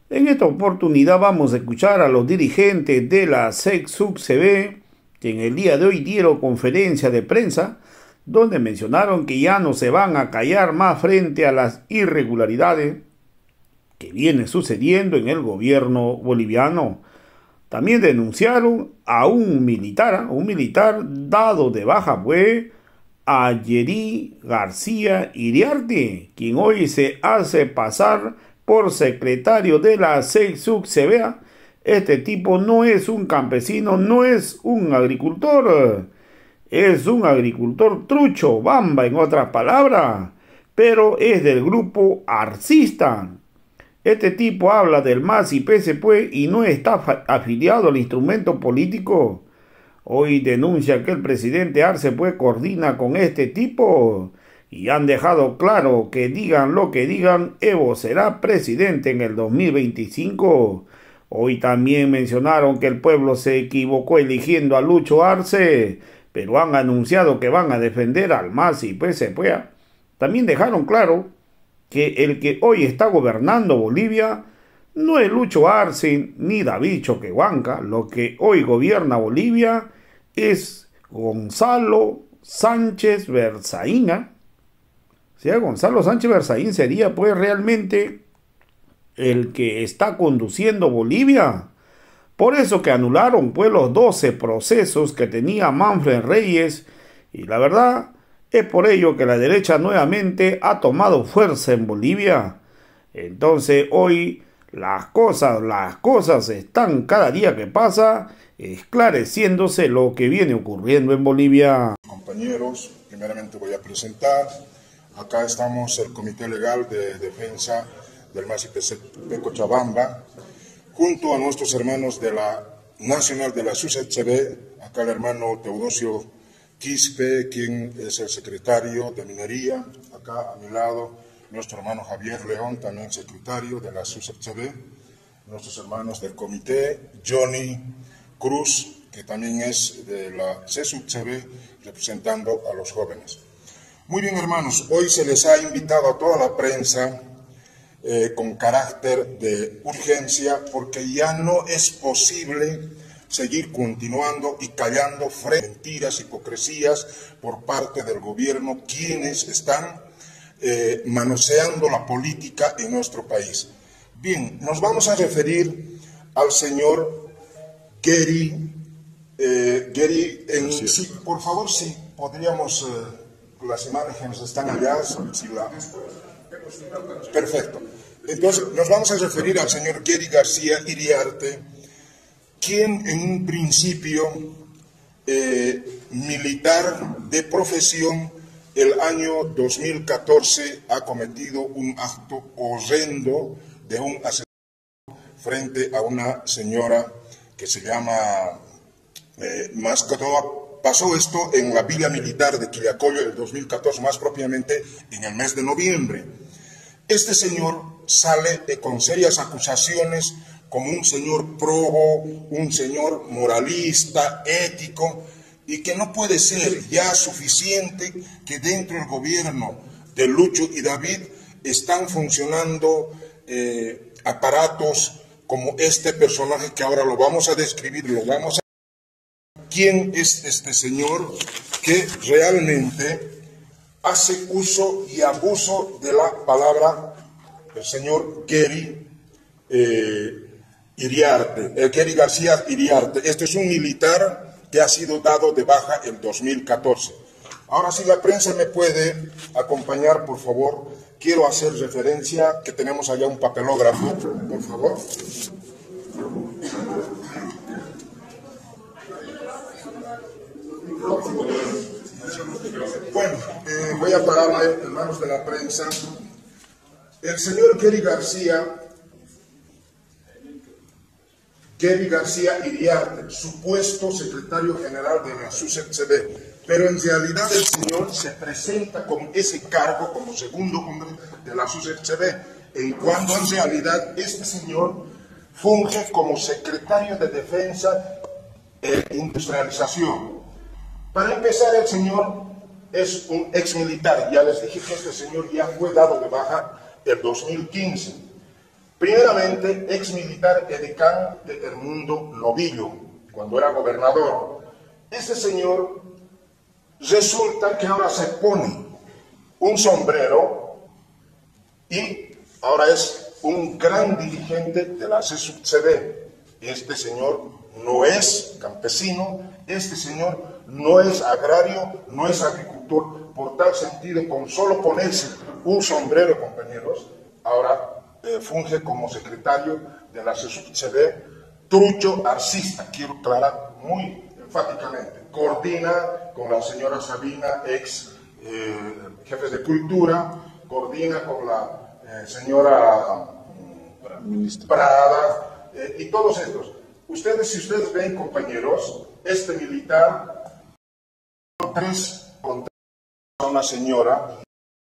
En esta oportunidad vamos a escuchar a los dirigentes de la SEC-SUC-CB, que en el día de hoy dieron conferencia de prensa, donde mencionaron que ya no se van a callar más frente a las irregularidades que vienen sucediendo en el gobierno boliviano. También denunciaron a un militar dado de baja, pues, a Yeri García Iriarte, quien hoy se hace pasar por secretario de la SEC-SUC-CBA. Este tipo no es un campesino, no es un agricultor, es un agricultor trucho, bamba en otras palabras, pero es del grupo arcista. Este tipo habla del MAS y PSPUE y no está afiliado al instrumento político. Hoy denuncia que el presidente Arce coordina con este tipo y han dejado claro que digan lo que digan, Evo será presidente en el 2025. Hoy también mencionaron que el pueblo se equivocó eligiendo a Lucho Arce, pero han anunciado que van a defender al MAS y PSPUE. También dejaron claro que el que hoy está gobernando Bolivia no es Lucho Arce ni David Choquehuanca. Lo que hoy gobierna Bolivia es Gonzalo Sánchez Berzaín. O sea, Gonzalo Sánchez Berzaín sería pues realmente el que está conduciendo Bolivia. Por eso que anularon pues los 12 procesos que tenía Manfred Reyes, y la verdad es por ello que la derecha nuevamente ha tomado fuerza en Bolivia. Entonces hoy las cosas están cada día que pasa esclareciéndose lo que viene ocurriendo en Bolivia. Compañeros, primeramente voy a presentar. Acá estamos el Comité Legal de Defensa del MAS y PSPUE Cochabamba, junto a nuestros hermanos de la Nacional de la SUC-CB, acá el hermano Teodosio Quispe, quien es el secretario de Minería, acá a mi lado nuestro hermano Javier León, también secretario de la SUC-CB, nuestros hermanos del comité, Johnny Cruz, que también es de la CSUC-CB, representando a los jóvenes. Muy bien, hermanos, hoy se les ha invitado a toda la prensa con carácter de urgencia, porque ya no es posible seguir continuando y callando frente a mentiras, hipocresías por parte del gobierno, quienes están manoseando la política en nuestro país. Bien, nos vamos a referir al señor Gary, sí, por favor, si podríamos, las imágenes están allá, perfecto. Entonces, nos vamos a referir al señor Gary García Iriarte, quien en un principio militar de profesión, el año 2014 ha cometido un acto horrendo de un asesinato frente a una señora que se llama Mascatoa. Pasó esto en la Villa Militar de Quillacollo el 2014, más propiamente en el mes de noviembre. Este señor sale con serias acusaciones como un señor probo, un señor moralista, ético, y que no puede ser ya suficiente que dentro del gobierno de Lucho y David están funcionando aparatos como este personaje que ahora lo vamos a describir, lo vamos a... ¿Quién es este señor que realmente hace uso y abuso de la palabra del señor Gary Iriarte, Gary García Iriarte? Este es un militar que ha sido dado de baja en 2014. Ahora, si la prensa me puede acompañar, por favor, quiero hacer referencia, que tenemos allá un papelógrafo, por favor. Bueno, voy a pararme en manos de la prensa. El señor Gary García Iriarte, supuesto secretario general de la SUC-CB, pero en realidad el señor se presenta con ese cargo como segundo hombre de la SUC-CB, en cuanto en realidad este señor funge como secretario de Defensa e Industrialización. Para empezar, el señor es un exmilitar. Ya les dije que este señor ya fue dado de baja el 2015. Primeramente, ex militar edecán de Edmundo Novillo, cuando era gobernador. Este señor resulta que ahora se pone un sombrero y ahora es un gran dirigente de la CSUCD. Este señor no es campesino, este señor no es agrario, no es agricultor. Por tal sentido, con solo ponerse un sombrero, compañeros, ahora funge como secretario de la CSUCD, trucho arcista, quiero aclarar muy enfáticamente. Coordina con la señora Sabina, ex jefe de cultura, coordina con la señora Prada, y todos estos. Si ustedes ven, compañeros, este militar, una señora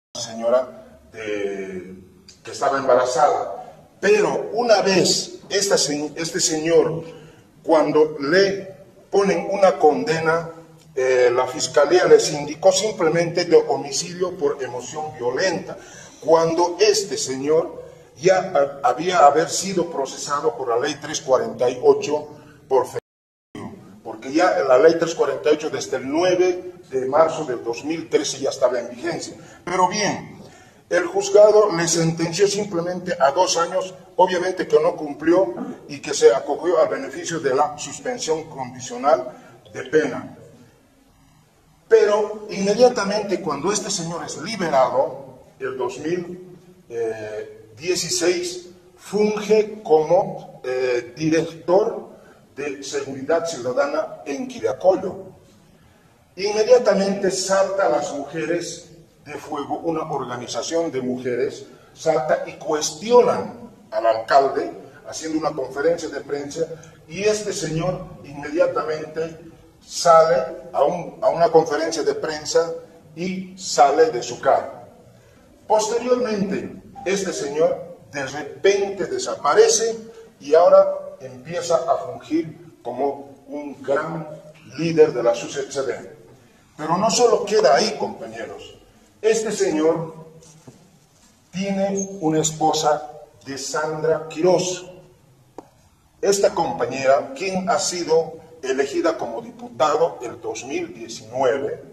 que estaba embarazada, pero una vez este señor, cuando le ponen una condena, la fiscalía les indicó simplemente de homicidio por emoción violenta, cuando este señor ya haber sido procesado por la ley 348 por femicidio, porque ya la ley 348 desde el 9 de marzo del 2013 ya estaba en vigencia. Pero bien, el juzgado le sentenció simplemente a 2 años, obviamente que no cumplió y que se acogió al beneficio de la suspensión condicional de pena. Pero inmediatamente cuando este señor es liberado, el 2016, funge como director de Seguridad Ciudadana en Quillacollo. Inmediatamente salta a las mujeres de fuego, una organización de mujeres, salta y cuestionan al alcalde, haciendo una conferencia de prensa, y este señor inmediatamente sale a una conferencia de prensa y sale de su cargo. Posteriormente, este señor de repente desaparece y ahora empieza a fungir como un gran líder de la CSUCD. Pero no solo queda ahí, compañeros. Este señor tiene una esposa de Sandra Quiroz. Esta compañera, quien ha sido elegida como diputado el 2019,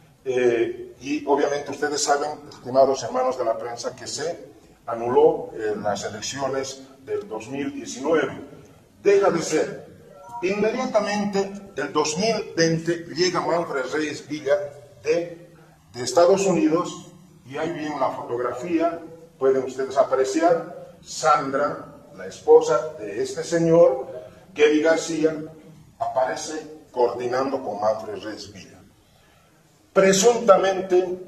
y obviamente ustedes saben, estimados hermanos de la prensa, que se anuló las elecciones del 2019. Deja de ser. Inmediatamente, el 2020, llega Manfred Reyes Villa de Estados Unidos, y ahí viene la fotografía, pueden ustedes apreciar, Sandra, la esposa de este señor, Kelly García, aparece coordinando con Manfred Reyes Villa. Presuntamente,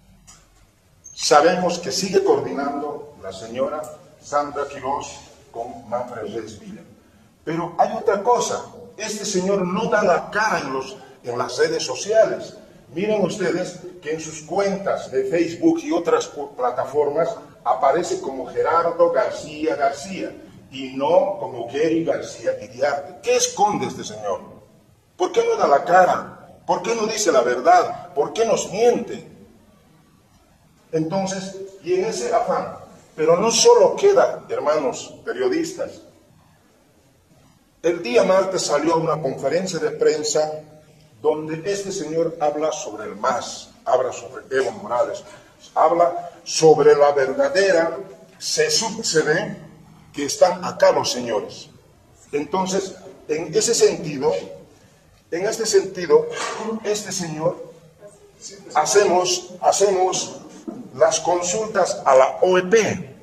sabemos que sigue coordinando la señora Sandra Quiroz con Manfred Reyes Villa. Pero hay otra cosa, este señor no da la cara en las redes sociales. Miren ustedes que en sus cuentas de Facebook y otras plataformas aparece como Gerardo García García y no como Gary García Iriarte. ¿Qué esconde este señor? ¿Por qué no da la cara? ¿Por qué no dice la verdad? ¿Por qué nos miente? Entonces, y en ese afán, pero no solo queda, hermanos periodistas. El día martes salió una conferencia de prensa donde este señor habla sobre el MAS, habla sobre Evo Morales, habla sobre la verdadera CSUCD que están acá los señores. Entonces, en este sentido, este señor, hacemos las consultas a la OEP,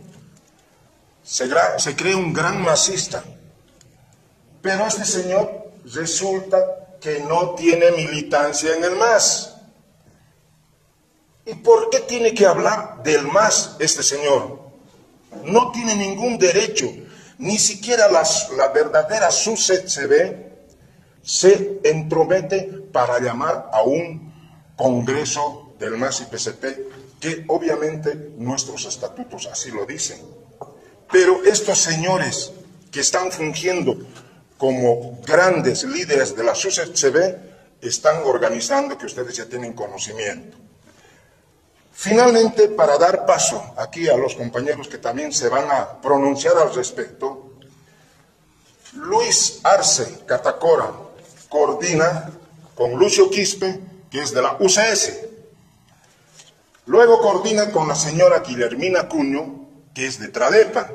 se cree un gran masista, pero este señor resulta que no tiene militancia en el MAS. ¿Y por qué tiene que hablar del MAS este señor? No tiene ningún derecho, ni siquiera la verdadera CSUCD se entromete para llamar a un congreso del MAS y PCP, que obviamente nuestros estatutos así lo dicen. Pero estos señores que están fungiendo como grandes líderes de la CSUCD están organizando, que ustedes ya tienen conocimiento. Finalmente, para dar paso aquí a los compañeros que también se van a pronunciar al respecto, Luis Arce Catacora coordina con Lucio Quispe, que es de la UCS. Luego coordina con la señora Guillermina Cuño, que es de Tradepa.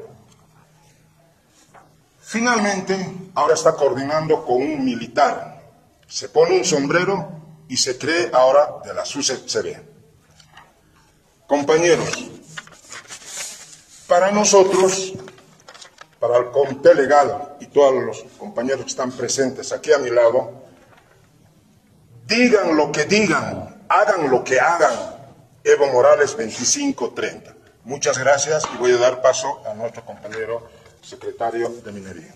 Finalmente, ahora está coordinando con un militar. Se pone un sombrero y se cree ahora de la SUCCB. Compañeros, para nosotros, para el comité legal y todos los compañeros que están presentes aquí a mi lado, digan lo que digan, hagan lo que hagan, Evo Morales 2530. Muchas gracias y voy a dar paso a nuestro compañero secretario de Minería.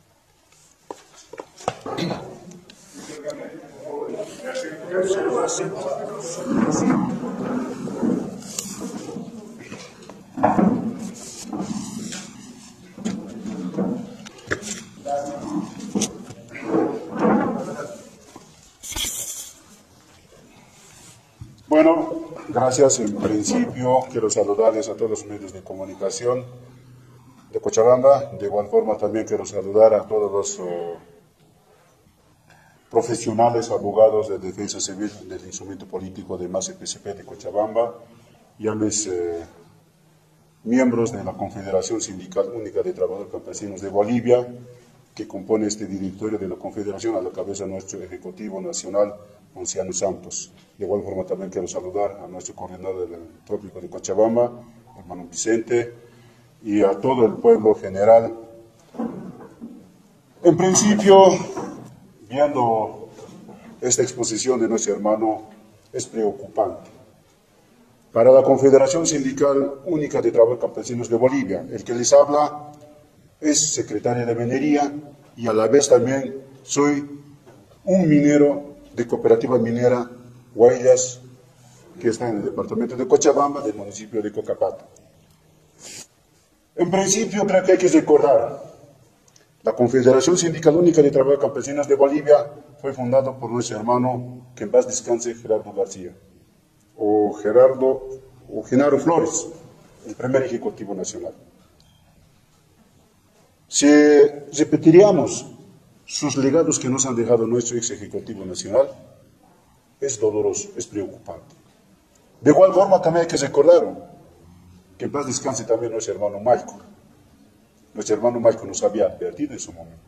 Bueno, gracias. En principio quiero saludarles a todos los medios de comunicación de Cochabamba. De igual forma también quiero saludar a todos los profesionales, abogados de defensa civil del instrumento político de MAS-PCP de Cochabamba y a los miembros de la Confederación Sindical Única de Trabajadores Campesinos de Bolivia, que compone este directorio de la Confederación, a la cabeza de nuestro Ejecutivo Nacional, Ponciano Santos. De igual forma también quiero saludar a nuestro coordinador del Trópico de Cochabamba, hermano Vicente, y a todo el pueblo general. En principio, viendo esta exposición de nuestro hermano, es preocupante. Para la Confederación Sindical Única de Trabajadores Campesinos de Bolivia, el que les habla es secretario de Minería y a la vez también soy un minero de cooperativa minera Guayas, que está en el departamento de Cochabamba, del municipio de Cocapata. En principio creo que hay que recordar, la Confederación Sindical Única de Trabajadores Campesinos de Bolivia fue fundada por nuestro hermano, que en paz descanse, Gerardo García, o Genaro Flores, el primer Ejecutivo Nacional. Si repetiríamos sus legados que nos han dejado nuestro ex Ejecutivo Nacional, es doloroso, es preocupante. De igual forma también hay que recordar que en paz descanse también nuestro hermano Malco. Nuestro hermano Malco nos había advertido en su momento.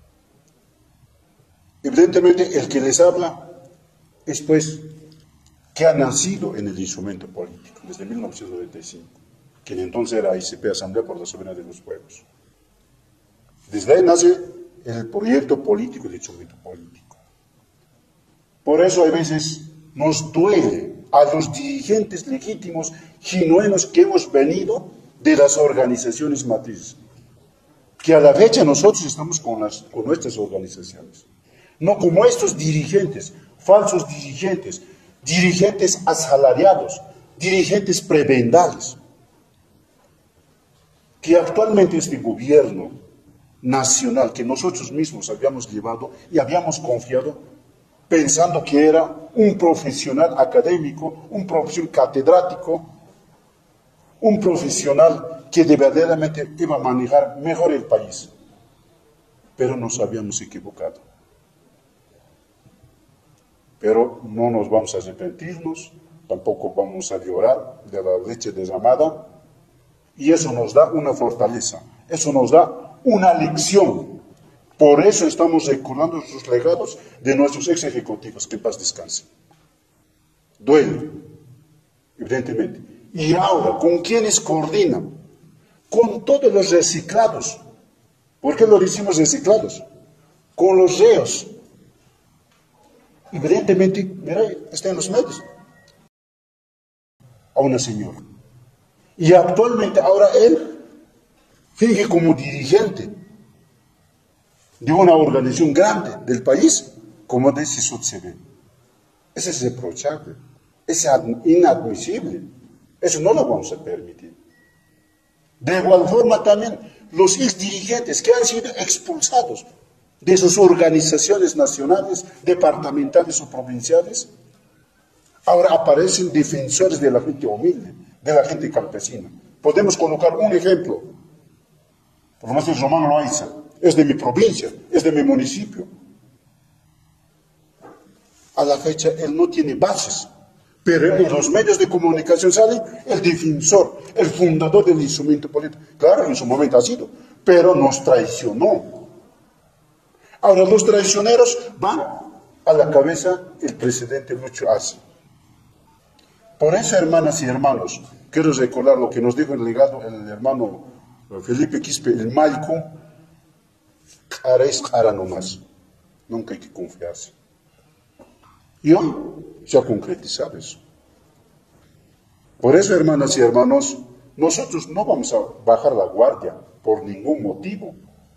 Evidentemente el que les habla es pues que ha nacido en el instrumento político desde 1995, quien entonces era ICP, Asamblea por la Soberanía de los Pueblos. Desde ahí nace el proyecto político, el instrumento político. Por eso a veces nos duele a los dirigentes legítimos, genuinos que hemos venido de las organizaciones matrices, que a la fecha nosotros estamos con nuestras organizaciones, no como estos dirigentes, falsos dirigentes, dirigentes asalariados, dirigentes prebendales, que actualmente este gobierno nacional que nosotros mismos habíamos llevado y habíamos confiado, pensando que era un profesional académico, un profesional catedrático, un profesional que verdaderamente iba a manejar mejor el país. Pero nos habíamos equivocado. Pero no nos vamos a arrepentirnos, tampoco vamos a llorar de la leche derramada, y eso nos da una fortaleza, eso nos da una lección. Por eso estamos recordando sus legados de nuestros ex ejecutivos, que en paz descansen. Duele, evidentemente. Y ahora, ¿con quiénes coordinan? Con todos los reciclados. ¿Por qué lo decimos reciclados? Con los reos. Evidentemente, mira, está en los medios. A una señora. Y actualmente, ahora él finge como dirigente de una organización grande del país, como de SUCCB. Eso es reprochable, es inadmisible. Eso no lo vamos a permitir. De igual forma también los exdirigentes que han sido expulsados de sus organizaciones nacionales, departamentales o provinciales, Ahora aparecen defensores de la gente humilde, de la gente campesina. Podemos colocar un ejemplo. Por lo menos es Román Loaiza, es de mi provincia, es de mi municipio. A la fecha él no tiene bases, pero en los medios de comunicación sale el defensor, el fundador del instrumento político. Claro, en su momento ha sido, pero nos traicionó. Ahora los traicioneros van a la cabeza el presidente Lucho Arce. Por eso, hermanas y hermanos, quiero recordar lo que nos dijo el legado el hermano Felipe Quispe, el Maico, ahora es ahora nomás, nunca hay que confiarse. Y hoy se ha concretizado eso. Por eso, hermanas y hermanos, nosotros no vamos a bajar la guardia por ningún motivo.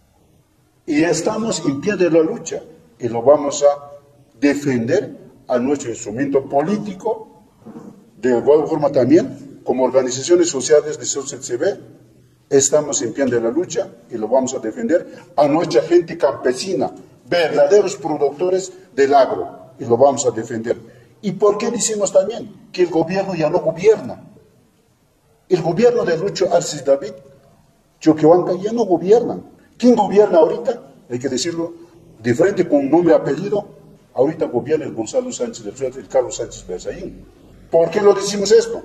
Y estamos en pie de la lucha y lo vamos a defender a nuestro instrumento político. De igual forma también, como organizaciones sociales de SOCCB, estamos en pie de la lucha y lo vamos a defender a nuestra gente campesina, verdaderos productores del agro, y lo vamos a defender. ¿Y por qué decimos también que el gobierno ya no gobierna? El gobierno de Lucho Arce David, Choquehuanca, ya no gobiernan. ¿Quién gobierna ahorita? Hay que decirlo de frente con nombre y apellido. Ahorita gobierna el Gonzalo Sánchez del Río, el Carlos Sánchez Berzaín. ¿Por qué lo decimos esto?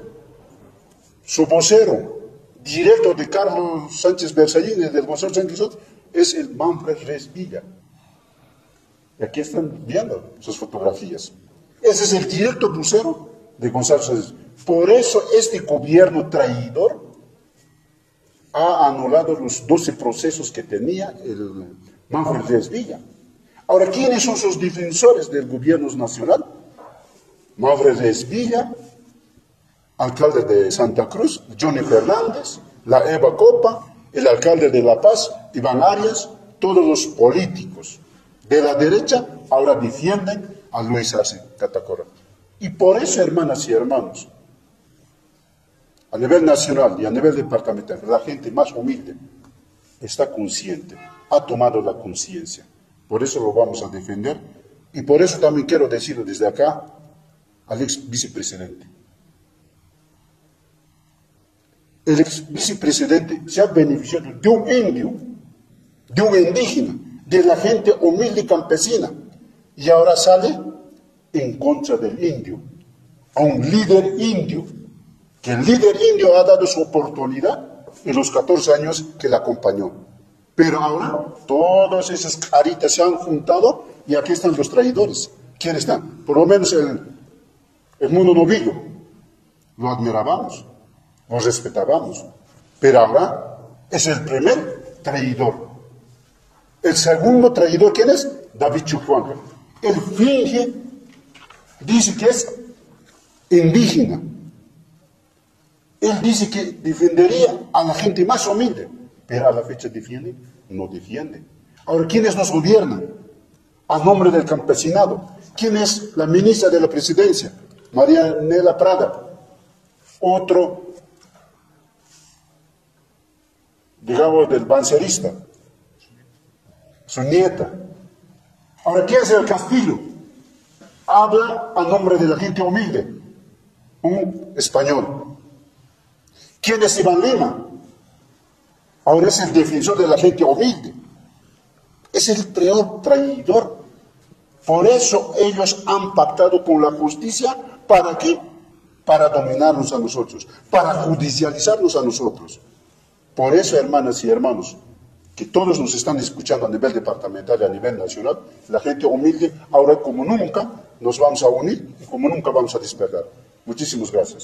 Su vocero directo de Carlos Sánchez Berzaín, del Gonzalo Sánchez, es el Manfred Reyes Villa. Y aquí están viendo sus fotografías. Ese es el directo vocero de Gonzalo Sánchez. Por eso este gobierno traidor ha anulado los 12 procesos que tenía el Manfred Reyes Villa. Ahora, ¿quiénes son sus defensores del gobierno nacional? Manfred Reyes Villa, alcalde de Santa Cruz, Johnny Fernández, la Eva Copa, el alcalde de La Paz, Iván Arias, todos los políticos de la derecha ahora defienden a Luis Arce Catacora. Y por eso, hermanas y hermanos, a nivel nacional y a nivel departamental, la gente más humilde está consciente, ha tomado la conciencia. Por eso lo vamos a defender y por eso también quiero decirlo desde acá al ex vicepresidente. El ex vicepresidente se ha beneficiado de un indio, de un indígena, de la gente humilde y campesina, y ahora sale en contra del indio, a un líder indio, que el líder indio ha dado su oportunidad en los 14 años que le acompañó. Pero ahora todas esas caritas se han juntado y aquí están los traidores. ¿Quiénes están? Por lo menos el mundo novillo. Lo admirábamos, lo respetábamos. Pero ahora es el primer traidor. El segundo traidor, ¿quién es? David Choquehuanca. Él finge, dice que es indígena. Él dice que defendería a la gente más humilde, pero a la fecha defiende, no defiende. Ahora, ¿quiénes nos gobiernan? A nombre del campesinado. ¿Quién es la ministra de la presidencia? María Nela Prada. Otro, digamos, del bancerista. Su nieta. Ahora, ¿quién es el Castillo? Habla a nombre de la gente humilde. Un español. ¿Quién es Iván Lima? Ahora es el defensor de la gente humilde. Es el peor traidor. Por eso ellos han pactado con la justicia. ¿Para qué? Para dominarnos a nosotros. Para judicializarnos a nosotros. Por eso, hermanas y hermanos, que todos nos están escuchando a nivel departamental y a nivel nacional, la gente humilde, ahora como nunca, nos vamos a unir y como nunca vamos a despertar. Muchísimas gracias.